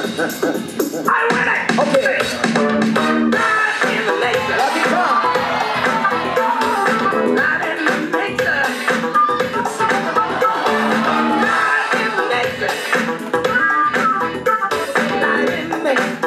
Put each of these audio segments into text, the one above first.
I win it! Okay. Not in the nature. Lucky Tom. Not in the nature. Not in the nature. Not in the nature.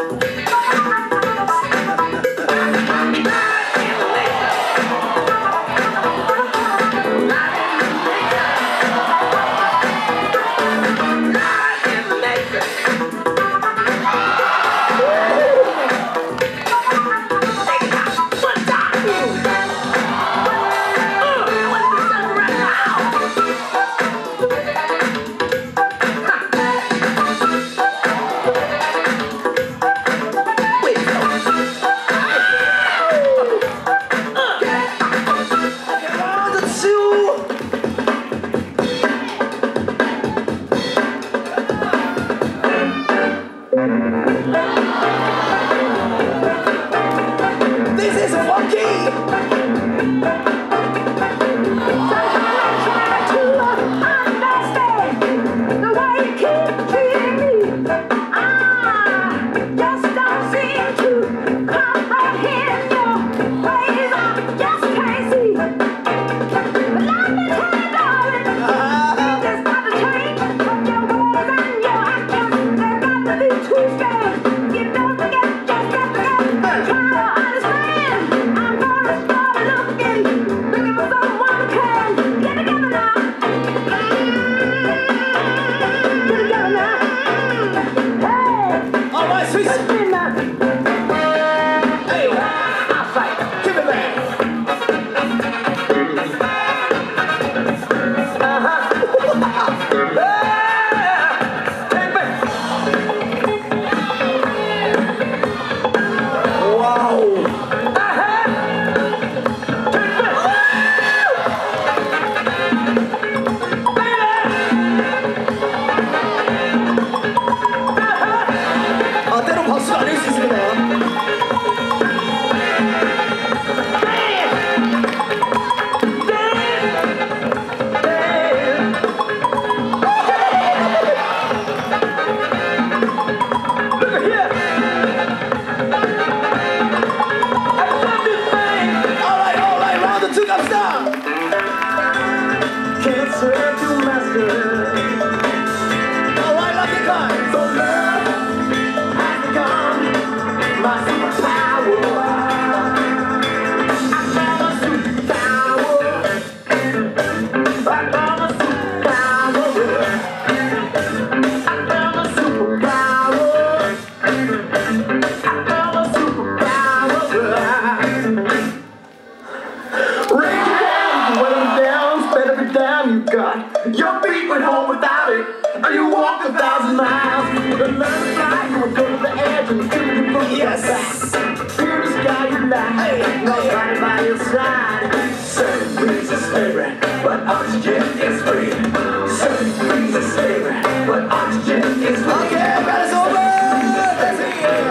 Your feet went home without it, and you walked 1,000 miles. And learned to fly, you would go to the edge and till you broke your back. Fear the sky you lie, nobody by your side. Certain breeze is slavery, but oxygen is free. Certain breeze is slavery, but oxygen is free. Okay, everybody's over! That's it!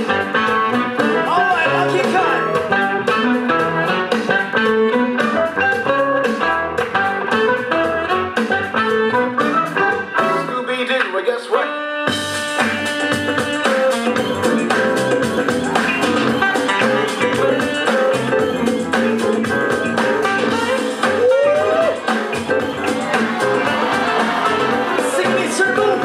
Alright, I'll keep going. Well, guess what? Sing me circle.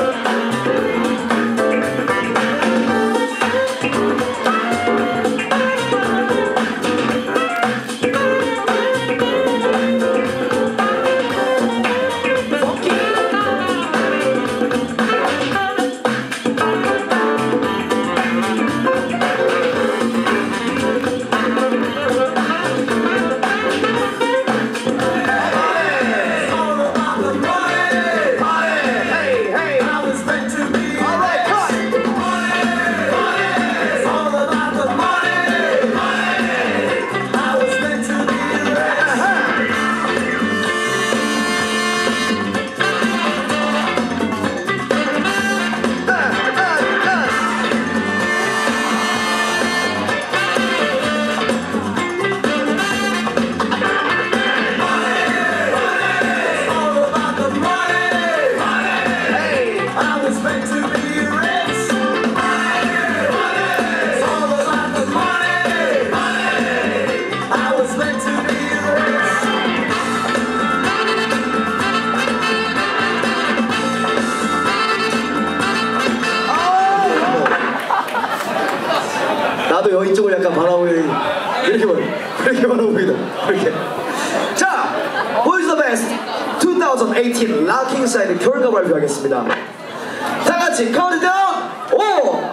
또 이쪽을 약간 바라보니 이렇게 바라봅니다. 이렇게. 자, Who is the best 2018 락킹사이드 결과 발표하겠습니다. 다 같이 카운트다운 5